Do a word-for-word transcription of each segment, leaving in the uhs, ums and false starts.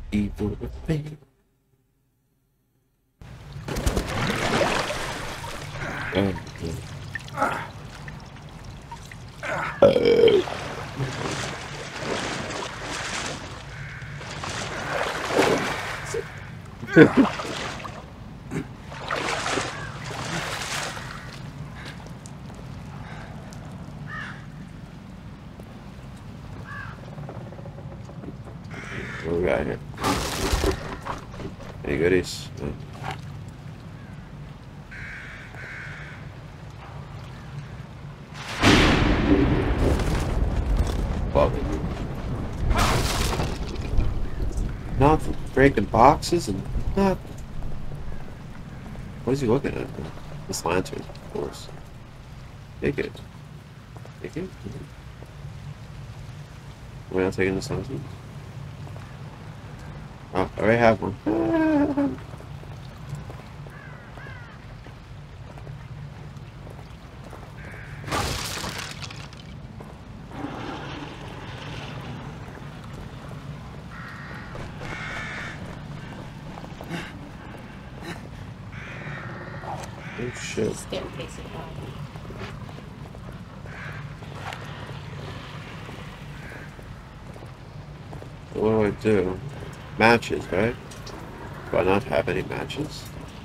Evil with me. Oh, yeah. What we got here? Any goodies? No. Fuck. Not breaking boxes and not. What is he looking at? This lantern, of course. Take it. Take it. We're not taking this lantern. Oh, I already have one. Oh shit. Staircase at bottom. What do I do? Matches, right? Do I not have any matches?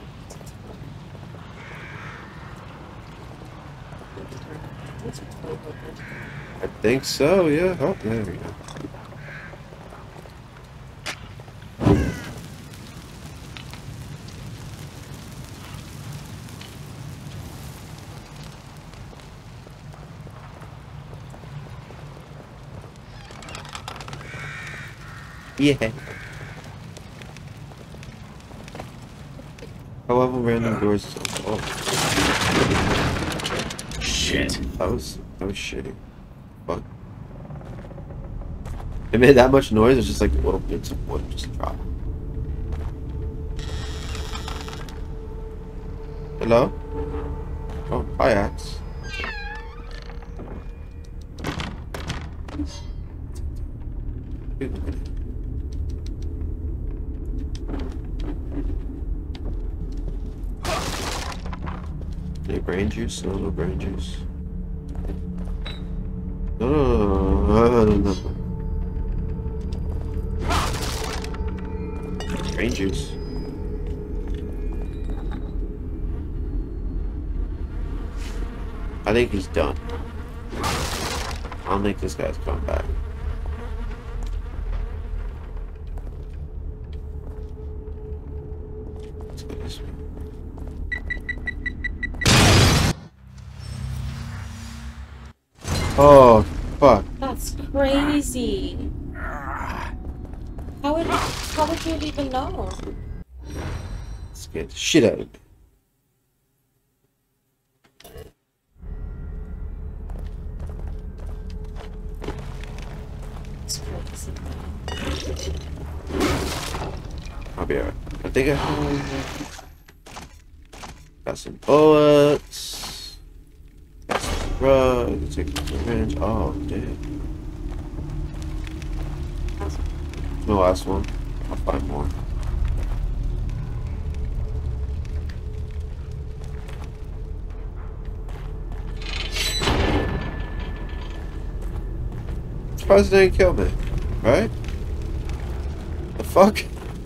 I think so, yeah. Oh, there we go. Yeah. However, random doors. Oh, Shit. that was that was shitty. Fuck. It made that much noise. It's just like little bits of wood just drop. Hello? Oh, hi, Axe. Any brain juice? No, no brain juice. No, no, no, no, no, no. Brain juice. I think he's done. I don't think this guy's coming back. Let's go this way. Oh, fuck. That's crazy. How would how would you even know? Scared the shit out of me. It's crazy. I'll be alright. I think I have... Got some bullets. Got some drugs. Take some syringe. Oh, damn. The last one. I'll find more. Surprised they didn't kill me. Right? The fuck?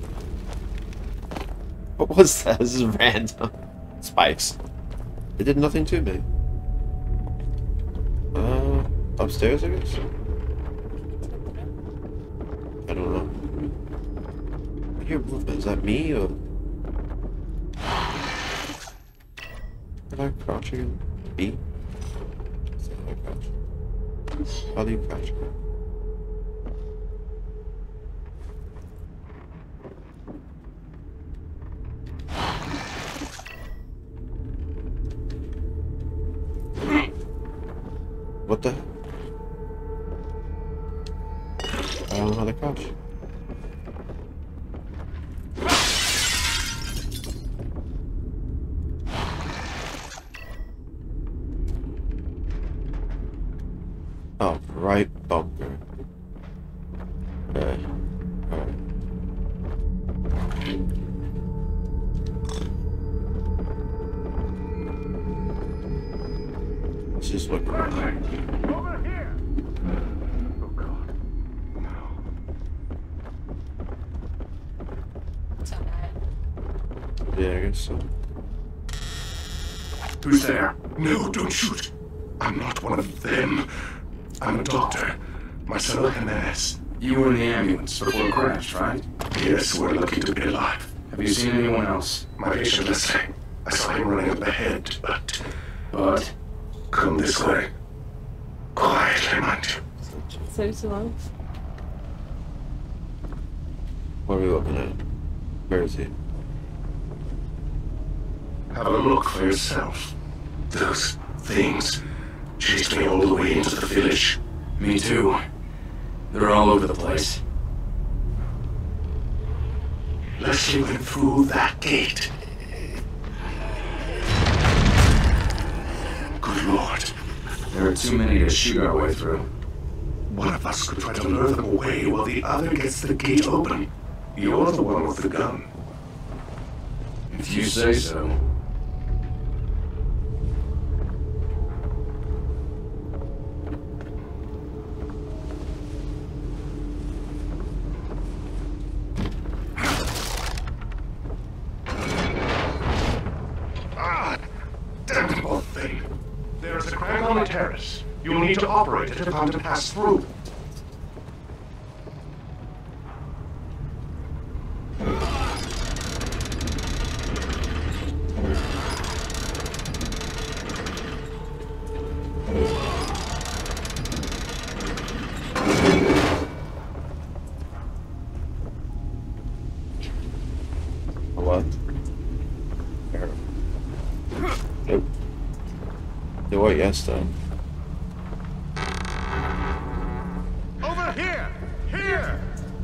What was that? This is random. Spikes. It did nothing to me. Uh, upstairs, I guess? I don't know. I hear movement. Is that me or? Did I crouch again? B? Is that how I crouch? How do you crouch? What the? I don't know how to crouch. Oh, right bumper. Okay. Alright. just look around. Over here! Oh god. No. It's alright. Yeah, I guess so. Who's there? No, don't shoot. I'm not one of them. I'm a doctor. Marcelo Jimenez. You were in the ambulance before it crashed, right? Yes, we're lucky to be alive. Have you seen anyone else? My patient Leslie. I saw him running up ahead, but... But Come this way. Quietly, mind you. So slow. What are we looking at? Where is he? Have a look for yourself. Those things chased me all the way into the village. me too. They're all over the place. Leslie went through that gate. Good Lord. There are too many to shoot our way through. One of us could try to lure them away while the other gets the gate open. You're the one with the gun. If you say so. Ah! Damn old thing. There is a crack on the terrace. You will need to operate it if I'm to pass through. What? There. Nope. Do what? Yes, then. Over here! Here!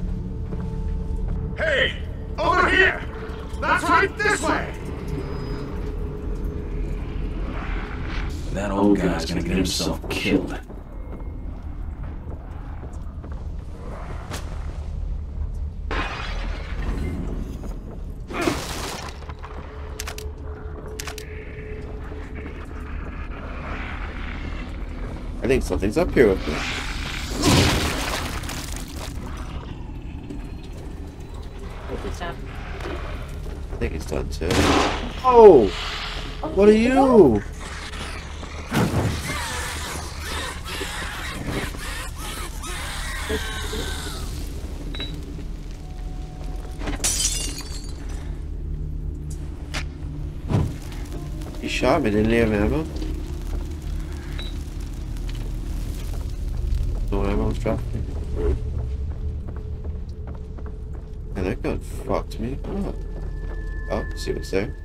Hey! Over here! That's right, this way! That old guy's gonna get himself killed. I think something's up here with me. He's down. I think he's done too. Oh! What are you? He shot me, didn't he have ammo? No ammo was dropped. And that gun fucked me up. Oh, see what's there.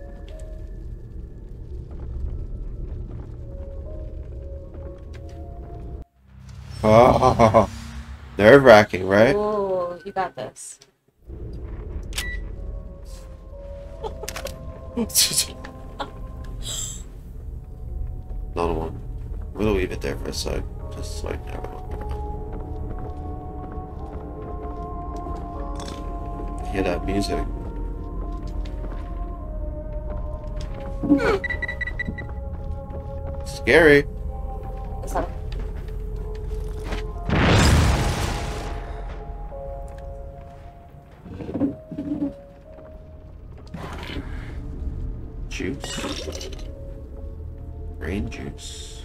Oh, nerve wracking, right? Oh, you got this. Another one. We'll leave it there for a sec. Just like never know. Hear that music. Scary. Is that Juice. Brain juice.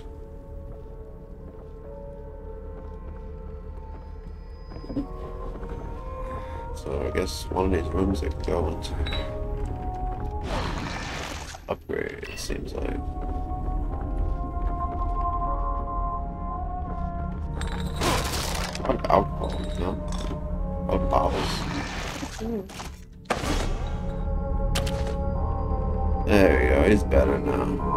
So I guess one of these rooms I can go into. Upgrade, it seems like. Not alcohol, no? Oh, bottles. mm. There we go, he's better now.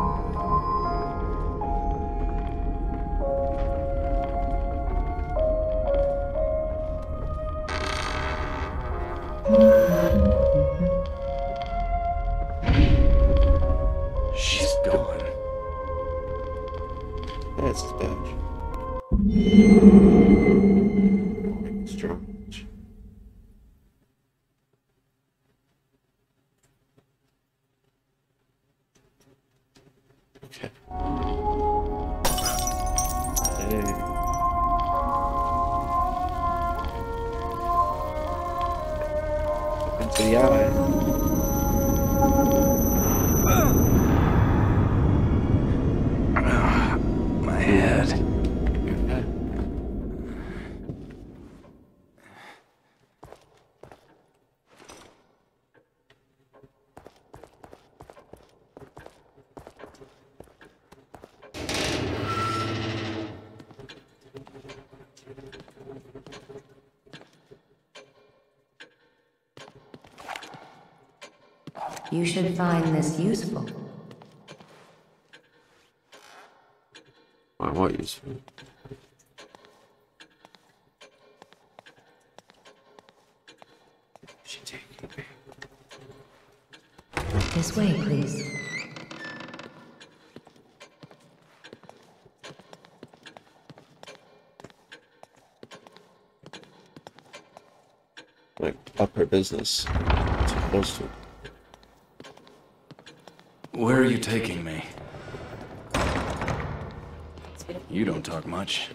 She's gone. That's the badge. Strange. Okay. for the eye. My head. Your head. You should find this useful. I want useful. She taking me. This way, please. Like, up her business. Supposed to. Where are you taking me? You don't talk much.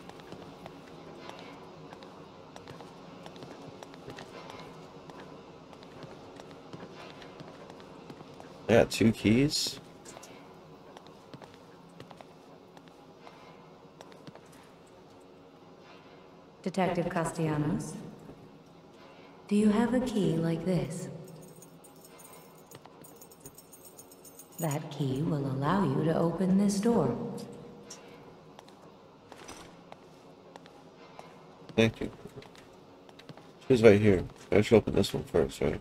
Yeah, two keys. Detective Castellanos, do you have a key like this? That key will allow you to open this door. Thank you. She's right here. I should open this one first, right?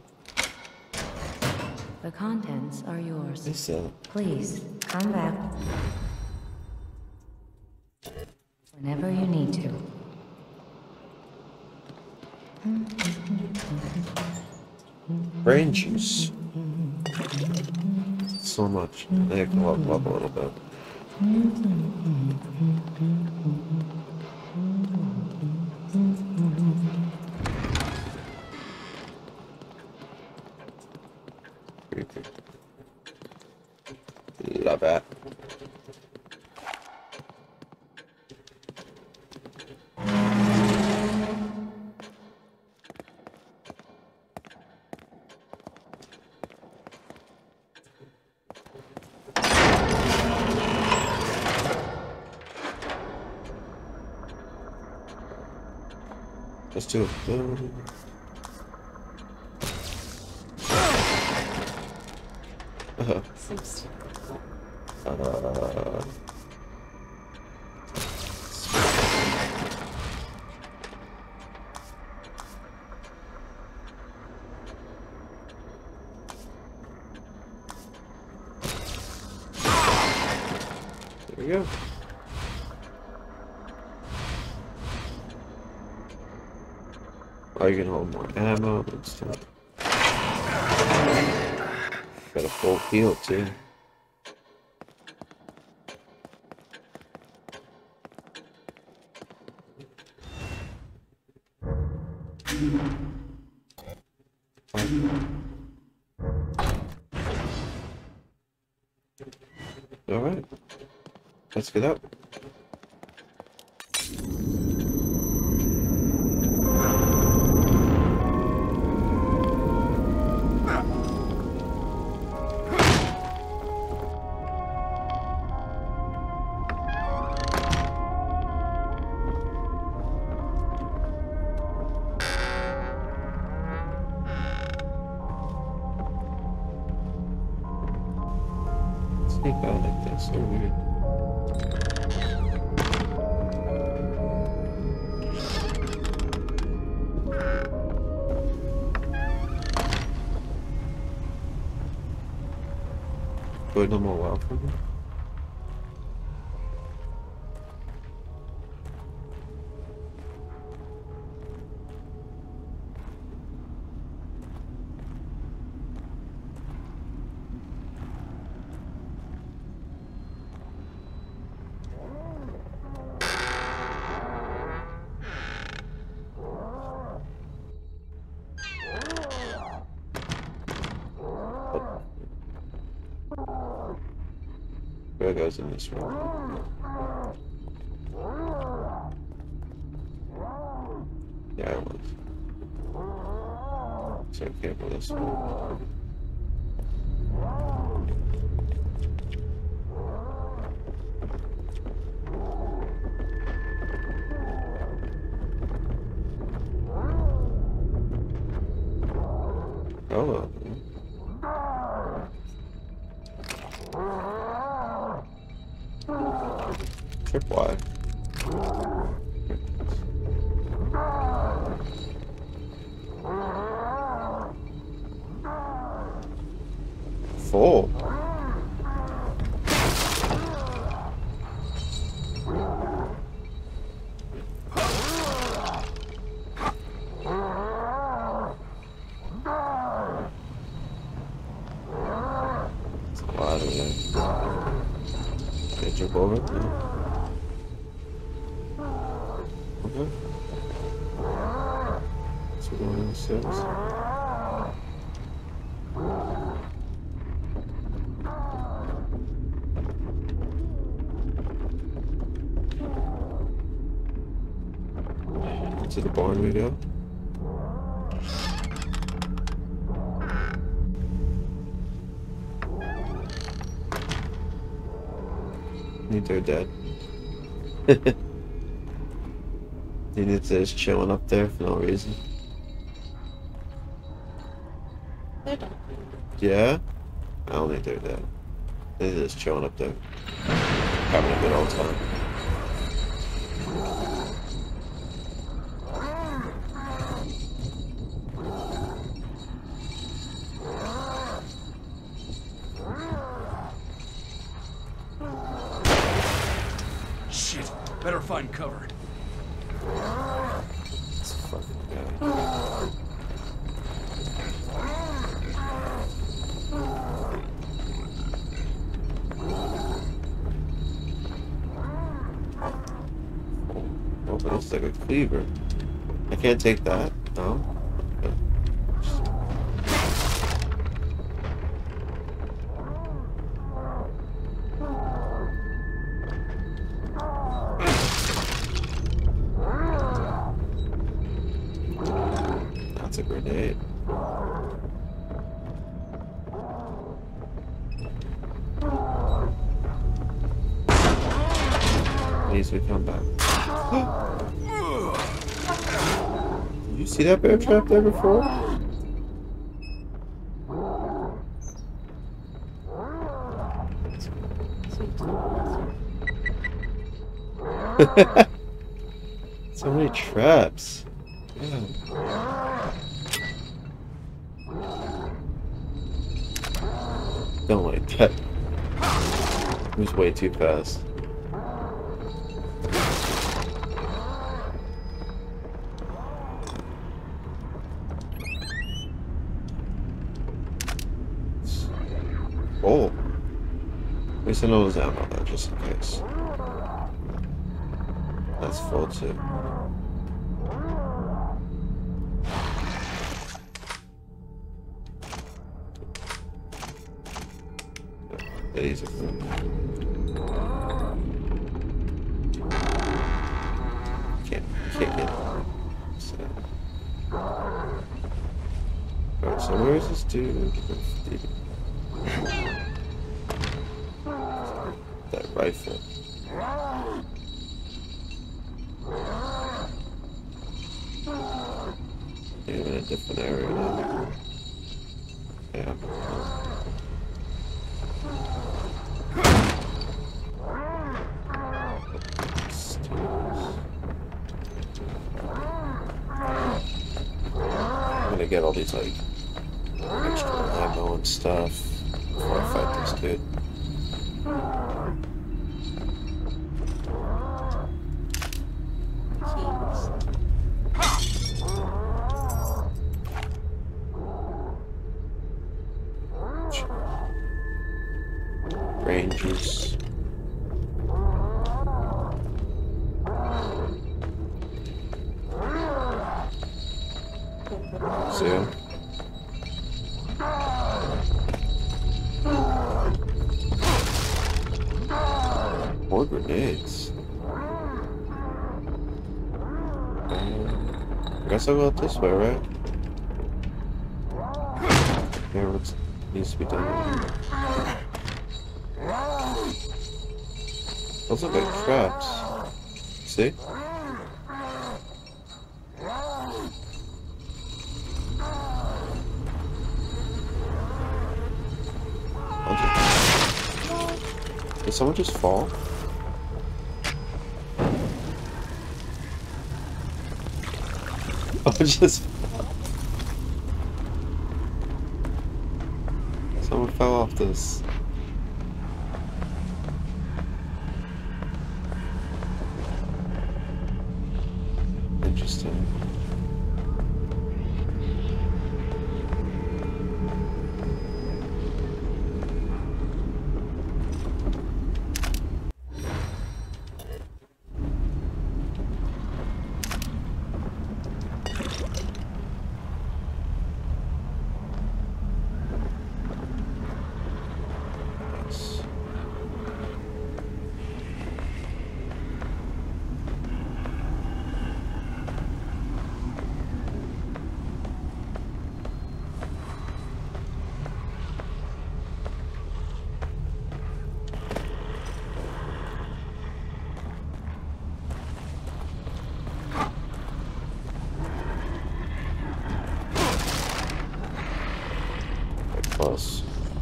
The contents are yours. It's, uh, Please, come back. Whenever you need to. brain juice. So much. I think I can level up a little bit. Creepy. Love it. Let's do it. Uh, Seems uh, there we go. Oh, you can hold more ammo and stuff. Got a full field too. All right, let's get up. Sneak out like this, so weird. Wait no more while for me. Where goes in this one? Yeah, it was. So I can't go this way. Oh. Tripwire. Four. It's a lot of them. Can I jump over? No. Okay. So we're going in the stairs. To the barn we go. Need they're dead. You need to just chilling up there for no reason. They're done. Yeah? I don't think they're dead. They're just chilling up there. Having a good old time. Shit, better find cover. This fucking guy. Oh, but it's like a cleaver. I can't take that. No. Okay. That's a grenade. Please, we come back. Did you see that bear trap there before? So many traps. Yeah. Don't like that. It was way too fast. Oh. At least I know there's ammo there, just in case. That's full too. These are full. Can't, can't get it. So. Alright, so where is this dude? That rifle. Maybe in a different area now. Yeah. I'm gonna get all these like extra ammo and stuff before I fight this dude. Brain juice. See ya. More grenades. Um, I guess I'll go out this way, right? Here, what needs to be done? Those look like traps. See? Did someone just fall? Oh, just... Someone fell off this. Interesting. Close.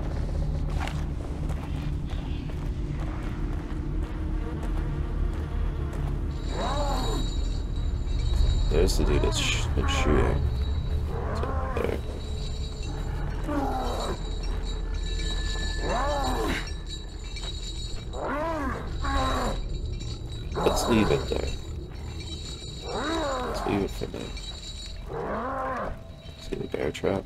There's the dude that's sh been shooting. It's up there. Let's leave it there. Let's leave it for now. See the bear trap?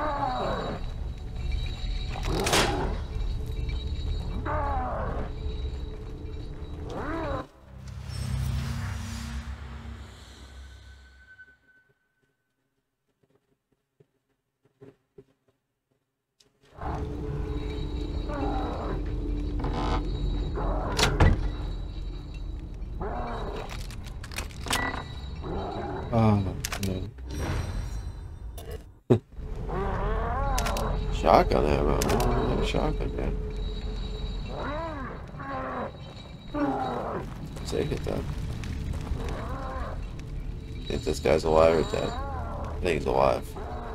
Oh, man. Shotgun ammo. I don't have a shotgun yet. Take it then. If this guy's alive or dead. I think he's alive.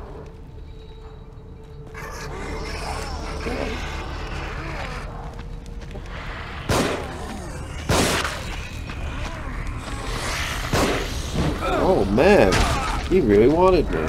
Okay. Oh man, he really wanted me.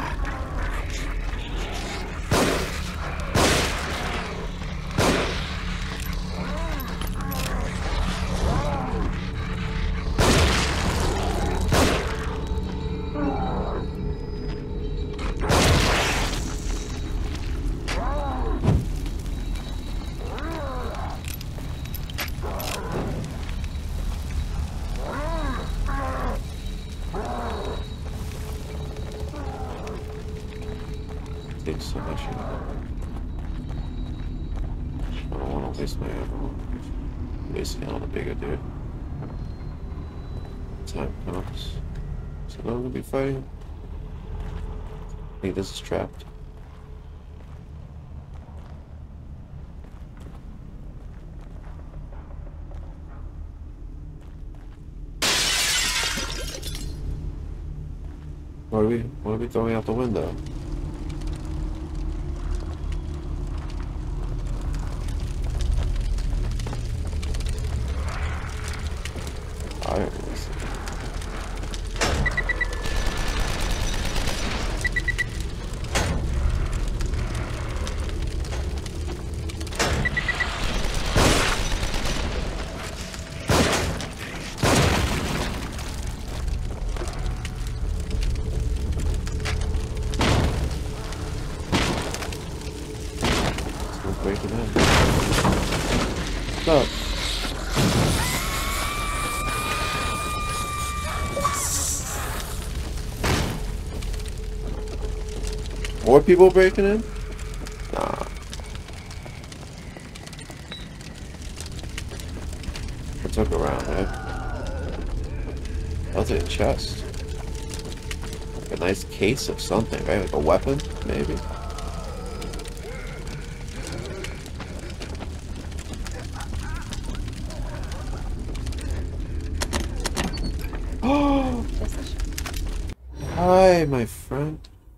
Takes so much of it. I don't want to waste my ammo. Wasting it on a bigger dude. Time comes. So now I'm gonna be fighting. I think this is trapped. What are we what are we throwing out the window? Irons. Let's break it in. Stop. More people breaking in? Nah. Let's look around, right? I'll take a chest. Like a nice case of something, right? Like a weapon, maybe? Hi, my friend.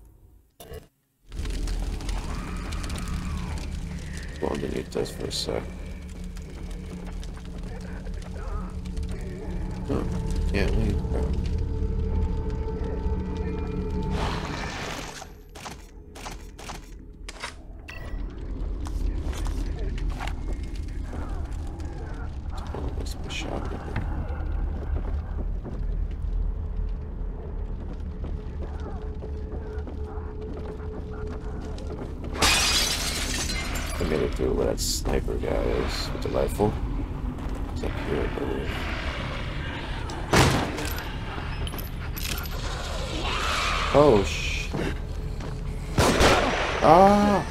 Go underneath this for a sec. Oh, can't leave, bro. I made it through where that sniper guy is with the rifle. It's up here, I believe. Oh, sh. Ah!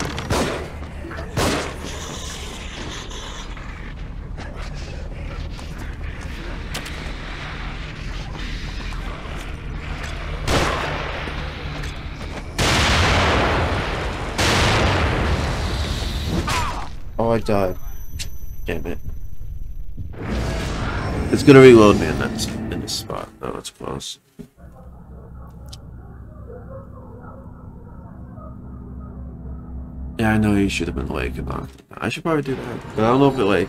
Oh, I died. Damn it. It's gonna reload me in that in this spot. Oh, it's close. Yeah, I know you should have been awake and not. I should probably do that. But I don't know if it like.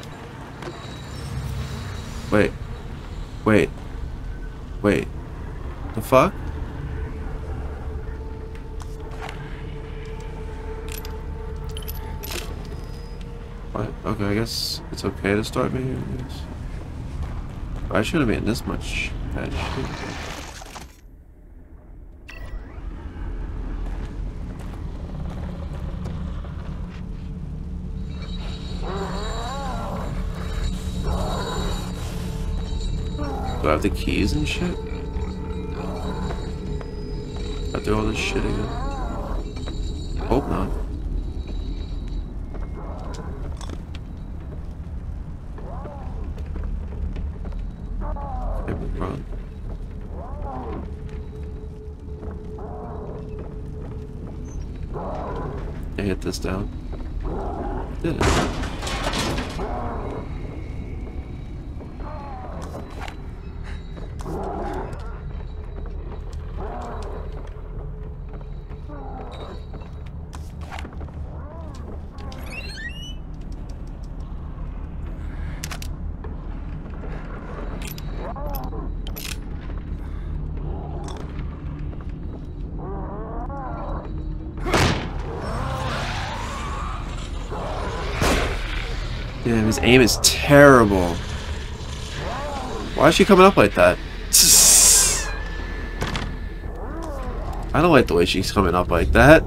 Wait. Wait. Wait. The fuck? What? Okay, I guess it's okay to start me. I guess. I shouldn't have made this much bad shit. Do I have the keys and shit? I do all this shit again. Hope not. Okay, we'll run. I hit this down. Did it? Damn, his aim is terrible. Why is she coming up like that? I don't like the way she's coming up like that.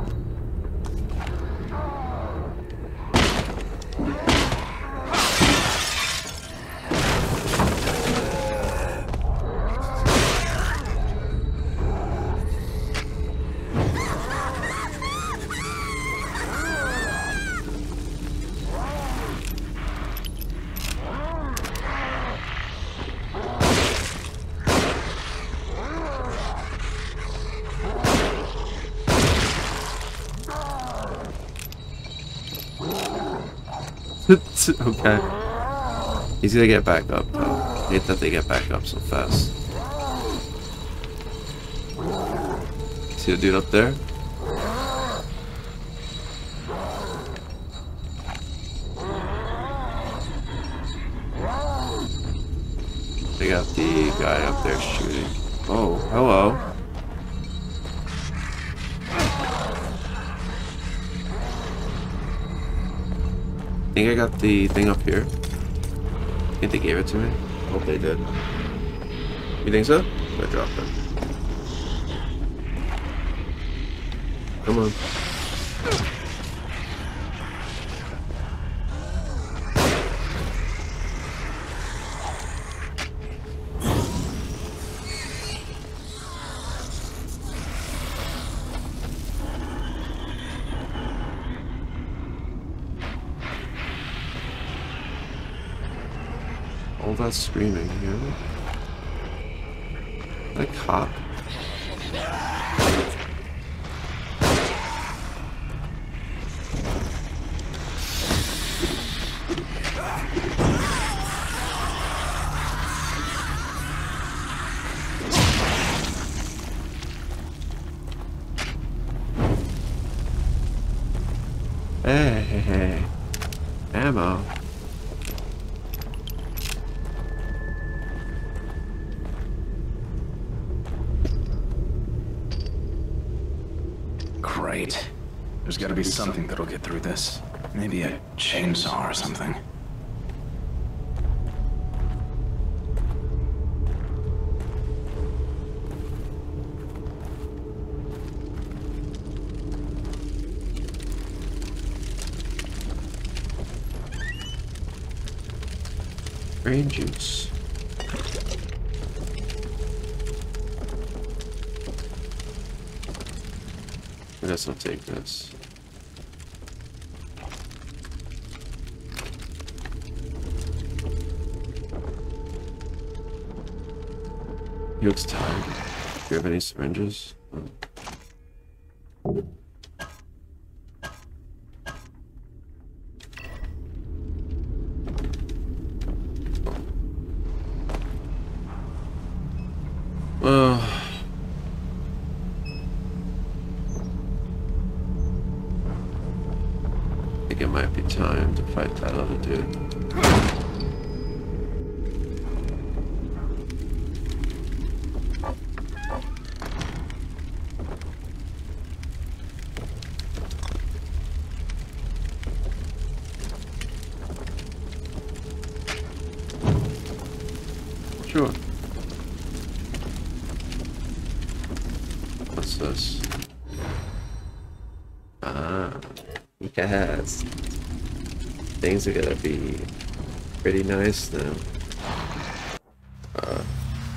Okay. He's gonna get back up though. I hate that they get back up so fast. See the dude up there? They got the guy up there shooting. Oh, hello. I think I got the thing up here. I think they gave it to me. Hope they did. You think so? I dropped it. Come on. All that screaming here. That cop. Hey, hey, hey. Ammo. Great. There's gotta be something that'll get through this. Maybe a chainsaw or something. Green juice. I guess I'll take this. He looks tired. Do you have any syringes? Oh. Uh, I think it might be time to fight that other dude. Sure. What's this? Ah, yes. Things are gonna be pretty nice now. Uh,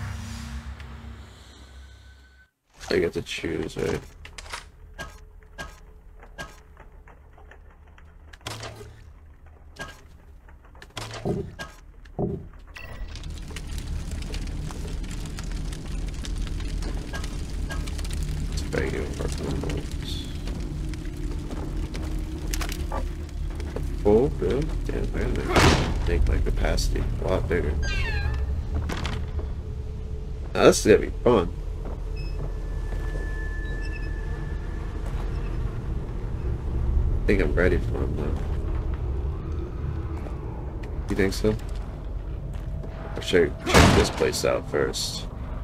I get to choose, right? Oh, good. Damn, man. Make my capacity a lot bigger. Now, this is gonna be fun. I think I'm ready for him now. You think so? I should check this place out first.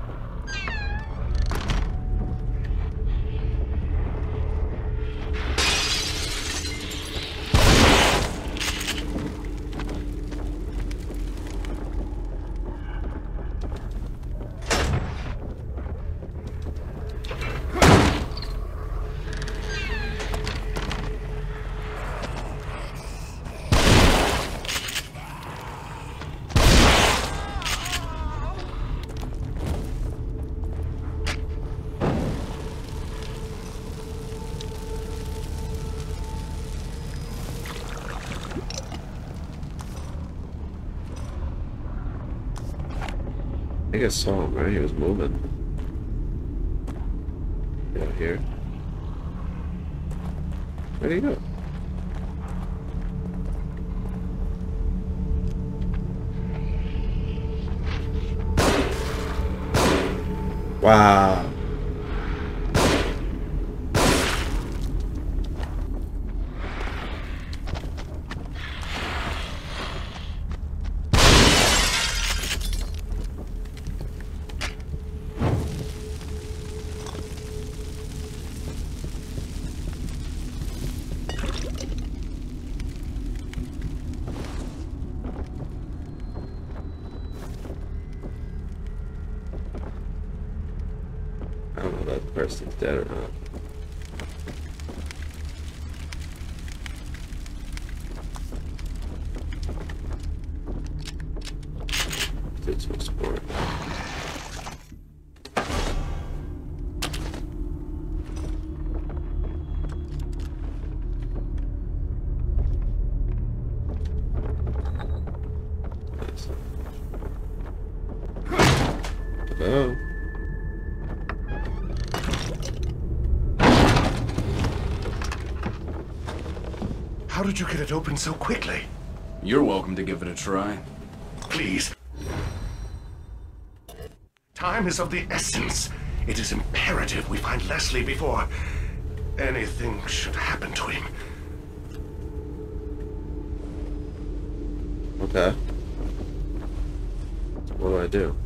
I think I saw him, right? He was moving. Yeah, here. Where'd he go? Wow. I don't know if that person's dead or not. Did some sport. Hello. How did you get it open so quickly? You're welcome to give it a try. Please. Time is of the essence. It is imperative we find Leslie before anything should happen to him. Okay. What do I do?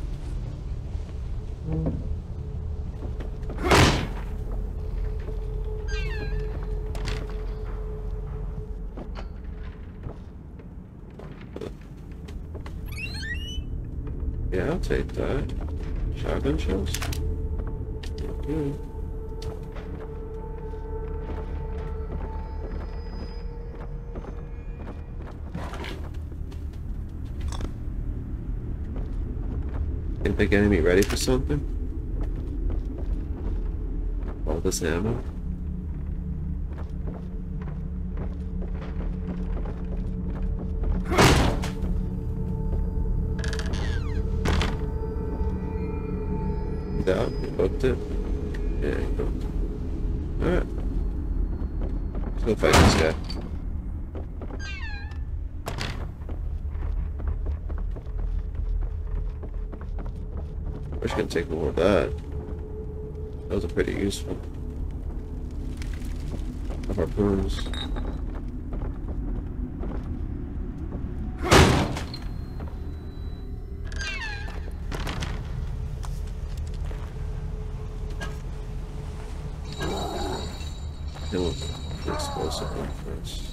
Yeah, I'll take that. Shotgun shells? Okay. Think they're getting me ready for something? All this ammo? Out, he booked it. Yeah, he booked it. Alright. Let's go fight this guy. Wish I could take more of that. Those are pretty useful. The harpoons. Kill the explosive one first.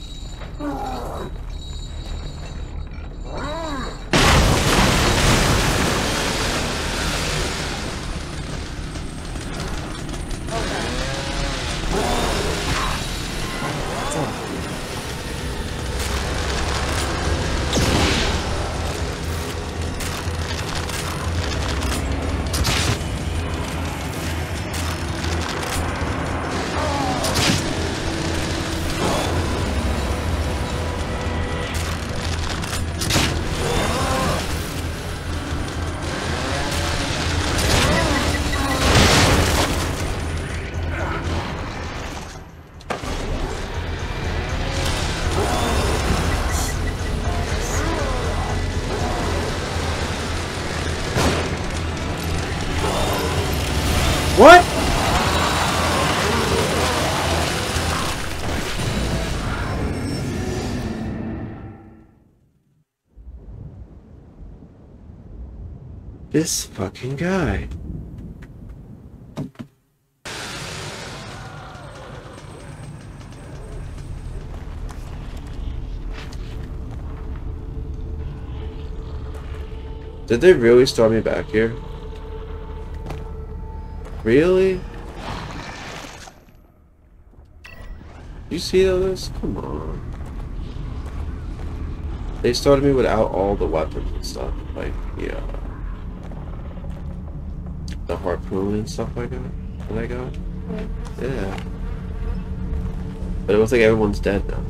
What? This fucking guy. Did they really start me back here? Really? You see all this? Come on. They started me without all the weapons and stuff. Like, yeah. The harpoon and stuff like that. That I got? Yeah. But it looks like everyone's dead now.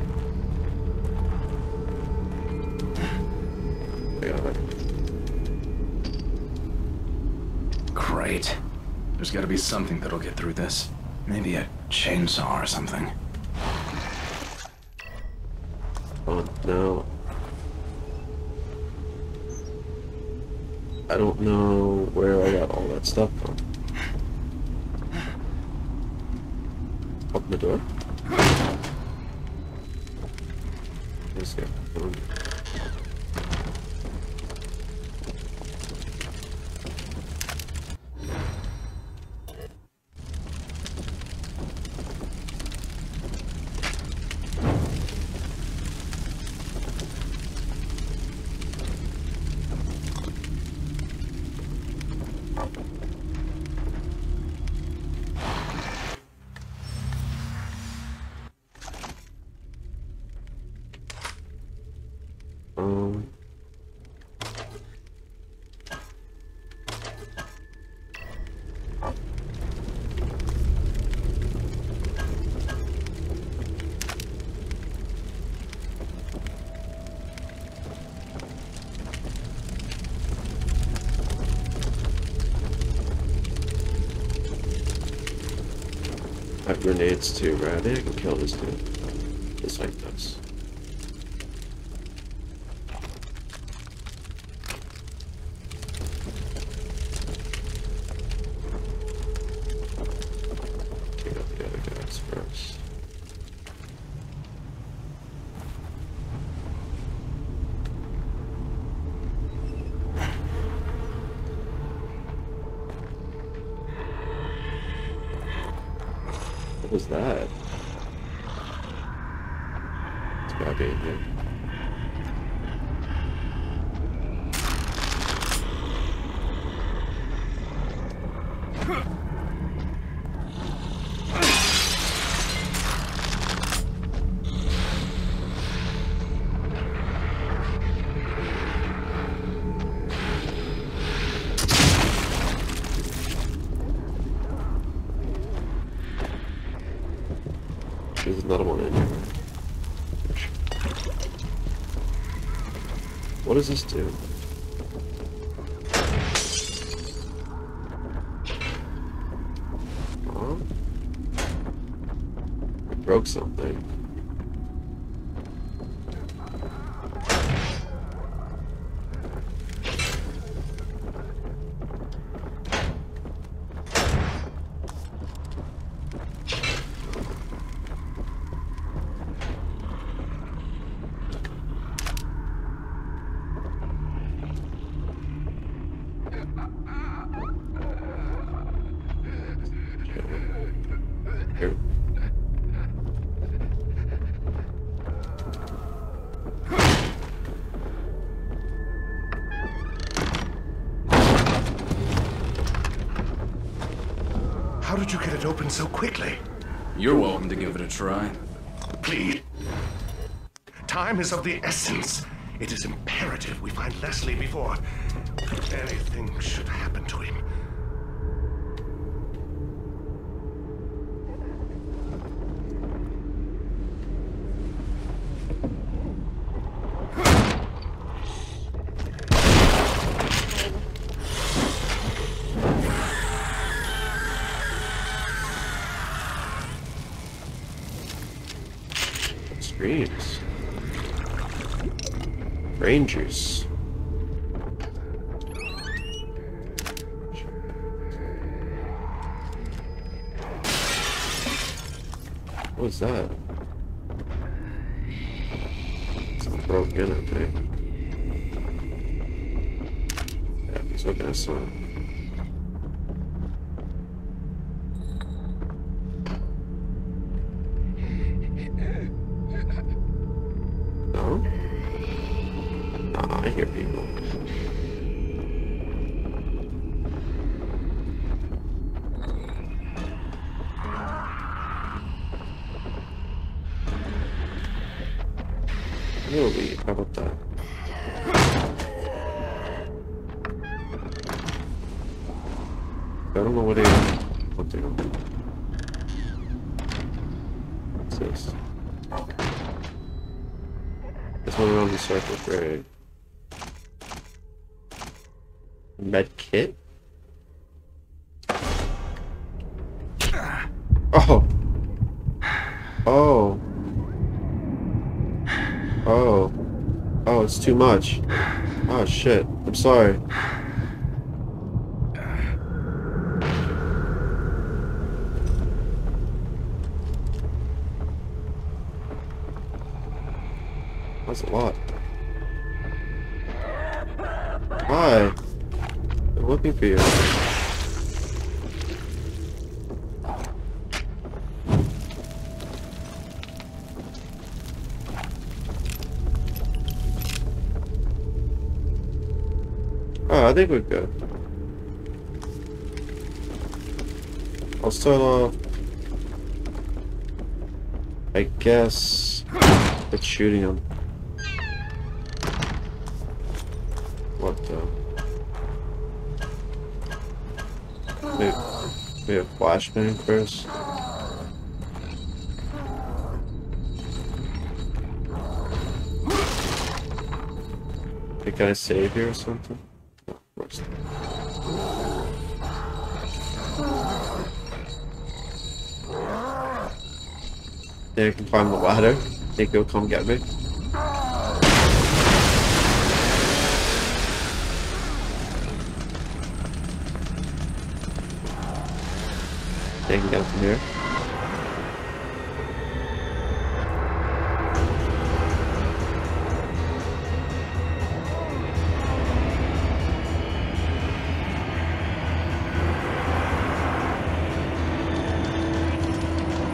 I got it. Great. There's gotta be something that'll get through this. Maybe a chainsaw or something. Oh no. I don't know where I got all that stuff from. Open the door. Let's go. Um, I have grenades too, right? I think I can kill this dude. Just like this. Pick up the other guys first. What was that? It's gotta be in here. There's another one in here. What does this do? Huh? I broke something. Here. How did you get it open so quickly? You're welcome to give it a try. Please. Time is of the essence. It is imperative we find Leslie before anything should happen to him. Screams. Rangers. What was that? Something broke in, I think. Yeah, he's looking at something. No? Nah, I hear people. Really? How about that? I don't know what it is. What they are. What's this? This one around the circle, great. Med kit? Oh! Oh! Oh. Oh, it's too much. Oh shit. I'm sorry. That's a lot. Hi. I'm looking for you. Oh, I think we're good. I'll start off, I guess, with shooting him. What the? Maybe, maybe a flashbang first. Hey, can I save here or something? No, of course not. Then I can climb the ladder. Think he'll come get me. They can get from here.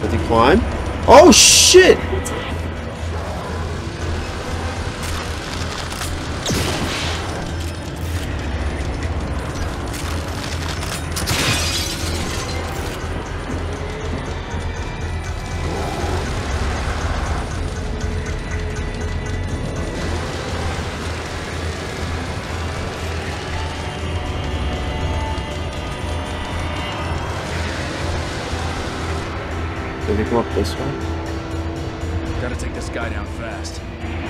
Does he climb? Oh shit! Did he come up this way? Gotta take this guy down fast.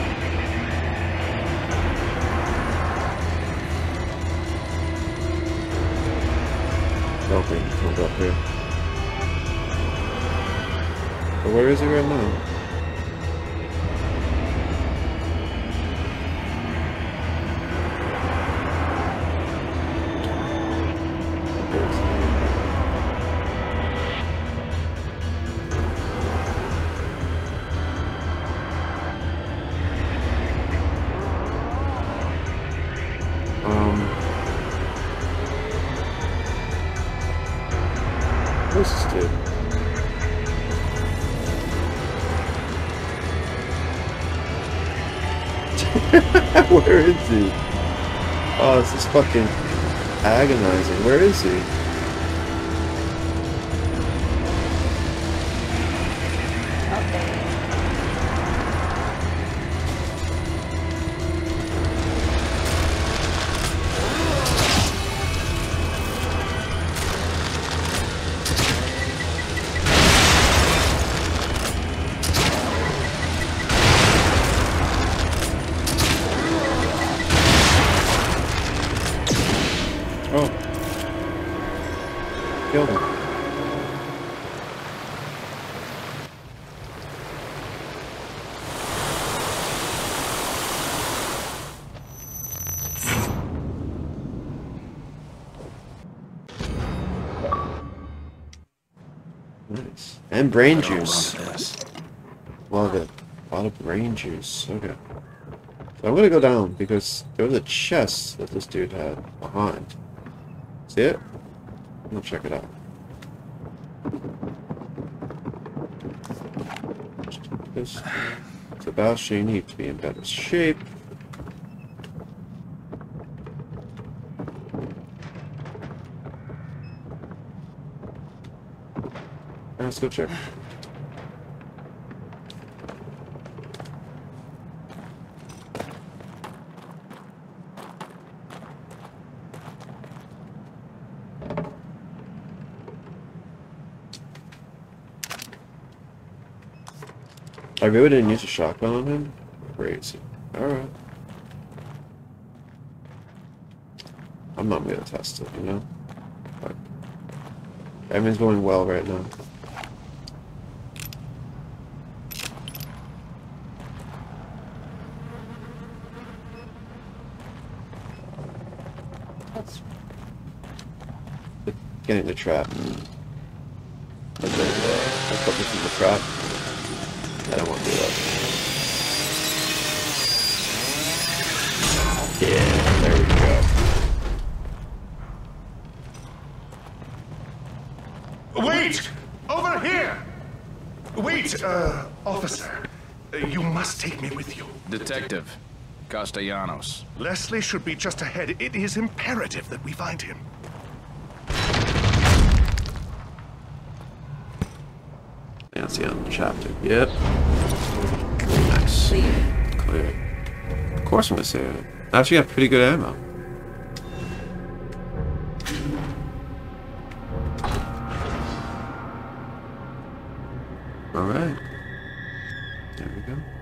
Okay, he comes up here. But where is he right now? What's this dude? Where is he? Oh, this is fucking agonizing. Where is he? Oh. Killed him. Nice. And brain juice. Love it. A lot of brain juice. Okay. So I'm gonna go down because there was a chest that this dude had behind. See it? I'm gonna check it out. This Sebastian, you need to be in better shape. Let's go check. I really didn't use a shotgun on him? Crazy. Alright. I'm not gonna test it, you know? But everything's going well right now. That's Getting the trap. I put this in the trap. I don't want to do that. Yeah, there we go. Wait! Over here! Wait, uh, officer. Uh, You must take me with you. Detective Castellanos. Leslie should be just ahead. It is imperative that we find him. Yeah, that's the end of the chapter. Yep. Nice. Clear. Of course I'm gonna save it. I actually have pretty good ammo. Alright. There we go.